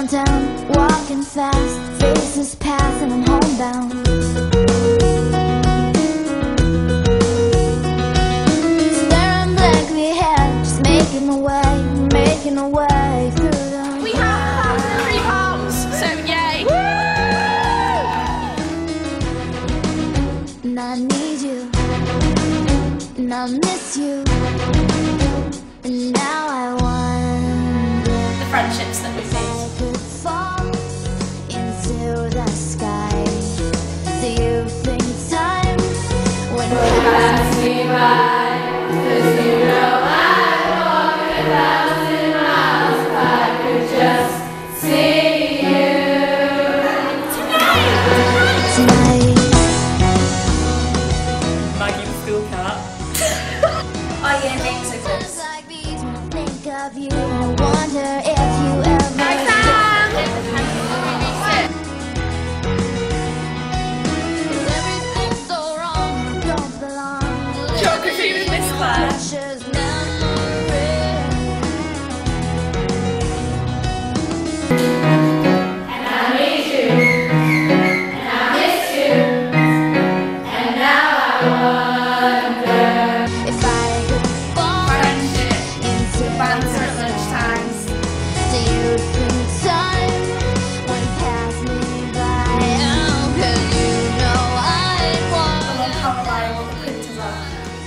downtown, walking fast, faces pass and I'm homebound. Staring blankly ahead, just making my way through the... We have three homes, so yay! And I need you, and I miss you, and now I wonder The friendships that we if I could fall into the sky. Do you think time when pass me by? 'Cause you know I'd walk 1,000 miles if I could just see you tonight? Maggie the school cat. Oh yeah, names are good. Like these when I think of you, and I wonder if you ever everything's so wrong, you don't belong. Geography with Miss Claire. Precious memory. And I need you, and I miss you, and now I wonder. If I could fall Friendship, into banter at lunchtimes. do you think time would pass me by? Oh, 'cause you know I'd I walk love how reliable the printers are.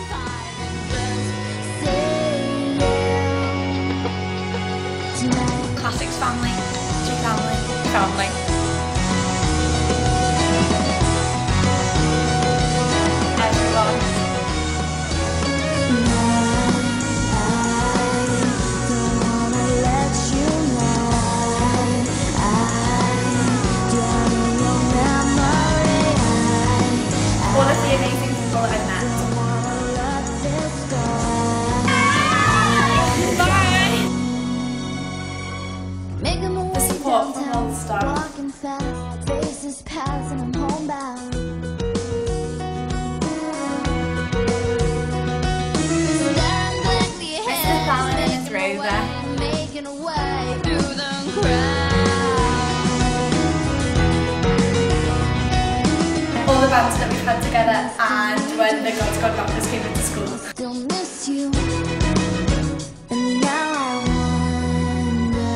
tonight. Classics family, family, family. Everyone. All of the amazing people that I've met. The support from all the staff. Walking fast, faces pass and I'm homebound. Staring blankly ahead, Fallon in his rover. making a way through the crowd. All the bands that we've had together, and when the God's God Doctors came into school. Still miss you, and now I wonder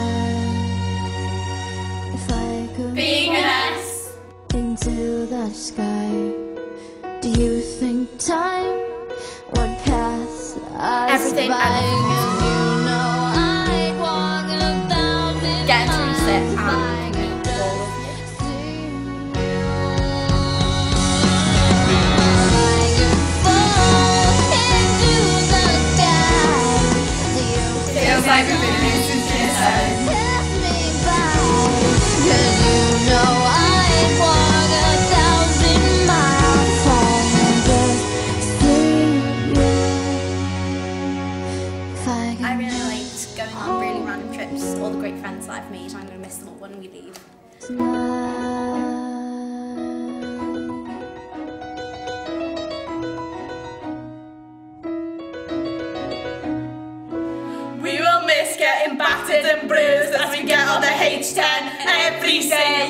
if I could Being an S. into the sky. Do you think time would pass us Everything by? and everything. 'Cause you know I'd walk 1,000 Getting to miles sit if I and could meet all of just see you. I could fall into the sky. Do you Feels like we've been here since year 7. pass me by? 'Cause you know I'd walk 1,000 miles home and just see you. If I I could really liked going on really random trips, all the great friends that I've made. I'm going to miss them all when we leave. tonight. We will miss getting battered and bruised as we get on the H10 every day.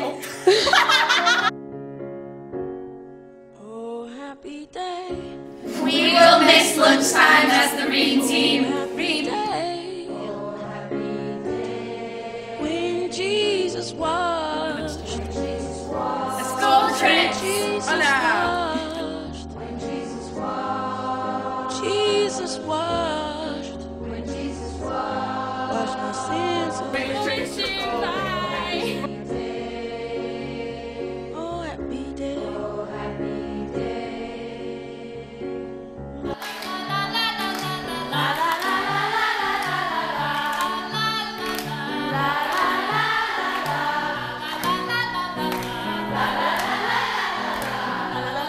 Oh, happy day, We will miss lunchtime as the Green Team. happy day, oh, happy day, when Jesus washed, The school trips. Jesus Oh no. washed, when Jesus washed, Jesus washed, when Jesus washed my sins away. Oh, happy day, oh, happy La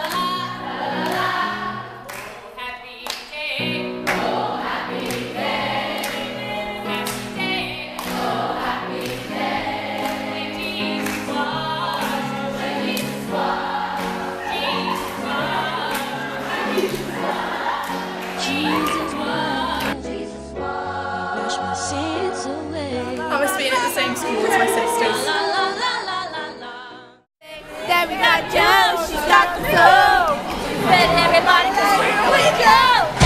Then we got Jo, she's got the flow. But everybody, here we go.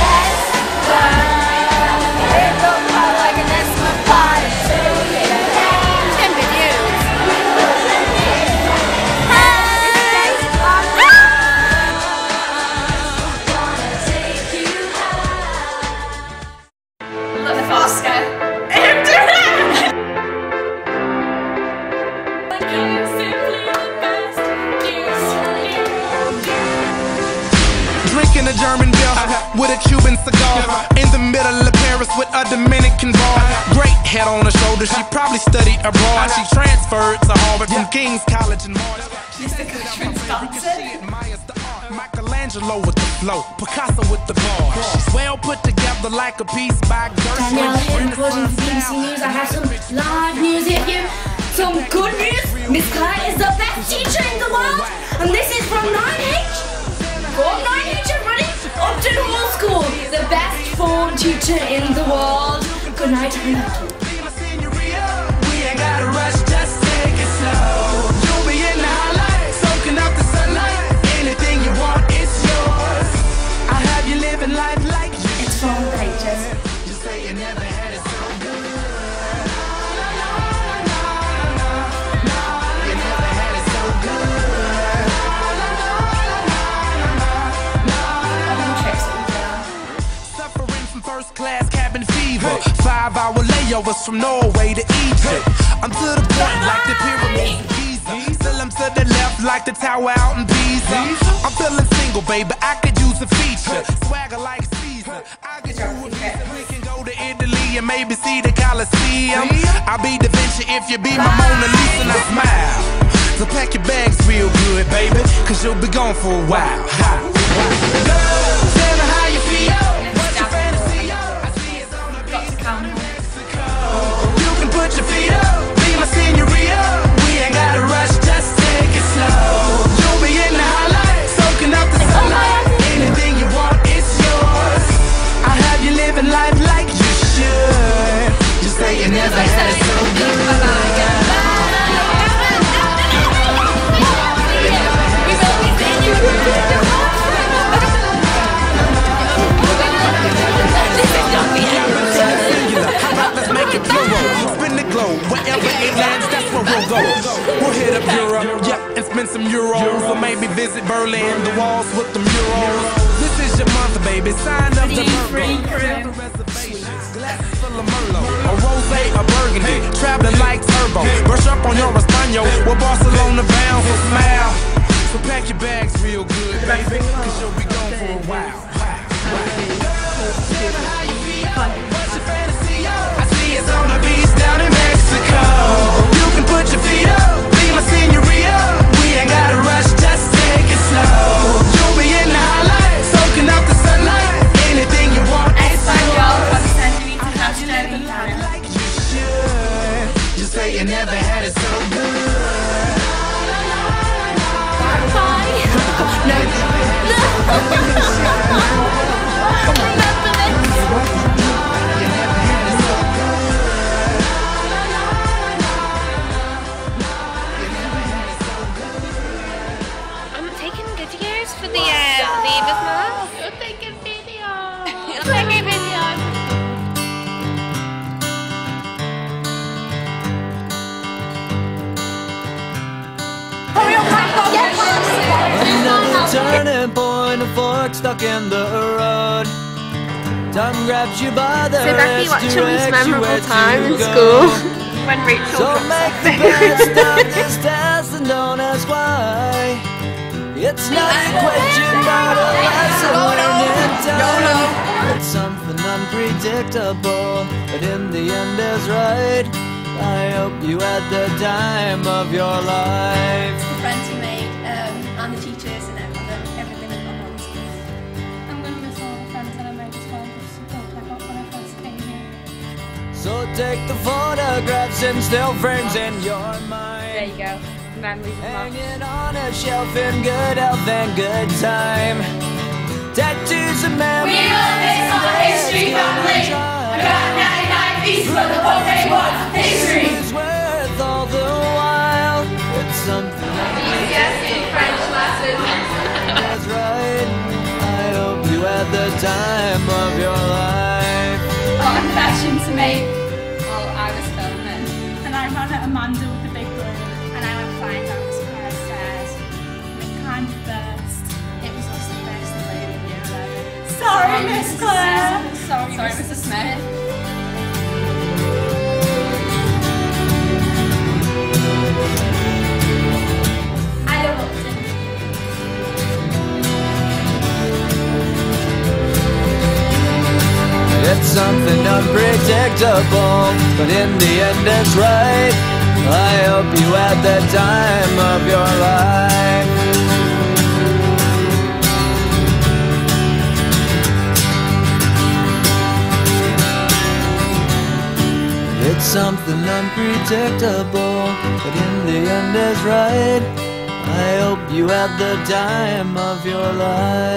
It don't feel like an Christmas party. Timber dudes. Hey, look at Oscar. Drinking a German beer with a Cuban cigar in the middle of Paris with a Dominican bar. Great head on her shoulder, she probably studied abroad. She transferred to Harvard from King's College in March. Mr. Cushman's dancing. Michelangelo with the flow, Picasso with the bar. She's well put together like a piece by Gershwin. Danielle here reporting for BBC News. I have some live news here for you. Some good news. Miss Claire is the best teacher in the world, and this is from 9H. From 9H, everybody. Upton Hall School, the best form teacher in the world. Good night, and thank you. We ain't gotta rush, just take it slow. You'll be in the highlight, soaking up the sunlight. Anything you want, it's yours. I have you living life like you. It's from Pages. You say you never had it so good. You never had it so good. Suffering from first class cabin fever. 5-hour layovers from Norway to Egypt. I'm to the point like the pyramids of Giza. Still I'm to the left like the tower out in Pisa. I'm feeling single, baby, I could use a feature. Swagger like Caesar. I could do a visa. We can go to Italy and maybe see the Colosseum. I'll be Da Vinci if you be my Mona Lisa and I smile. So pack your bags real good, baby, cause you'll be gone for a while. Girl, tell me how you feel. What's your fantasy? I see it's on the beach down in Mexico. You can put your feet up, be my senorita. We ain't gotta rush, just take it slow. You'll be in the highlight, soaking up the sunlight. Anything you want, it's yours. I have you living life like you should. Just say you never had it so good. Wherever it lands, that's where we'll go. We'll hit up Europe, yeah, and spend some euros. Or maybe visit Berlin, the walls with the murals. This is your month, baby, sign up to Virgo. Glasses full of Merlot, a rosé, a burgundy, traveling like turbo. Brush up on your Espanol, we're Barcelona bound, so smile. So pack your bags real good, baby, cause you'll be gone for a while. What's your fantasy? I see it's on the beach down in Mexico. You can put your feet up, be my senorita. We ain't gotta rush, just take it slow. You'll be in the highlight, soaking up the sunlight. Anything you want, it's yours. Like you should. You say you never had it so good. I'm taking videos for the Leavers Mask. You're taking videos. You're taking videos. Another turning point, a fork stuck in the road. Time grabs you by the So Becky, wrist, what's your most directs you memorable where time to in go. school? When Rachel So drops make off the best of this test and don't ask why. It's not a question, but a lesson learned in time. It's something unpredictable, but in the end is right. I hope you had the time of your life. The friends you made, and the teachers and everything that got on school. I'm going to miss all the friends that I made as well, because I got when I first came here. So take the photographs and still frames in your mind. There you go. Memories of Mom. Hanging on a shelf in good health and good time. Tattoos and memories. We will miss our history family. I got 99 pieces of the book they want history. It's worth all the while. It's something Yes, time of your life. Got a confession to make. Well, I was filming. And I ran at Amanda with the big balloon. And I went flying down Miss Claire's stairs. And it kind of burst. It was also the best balloon in year 11. Sorry, Miss Claire. Sorry, Mr. Smith. I love Upton. It's something unpredictable, but in the end it's right. I hope you had the time of your life. It's something unpredictable, but in the end it's right. I hope you had the time of your life.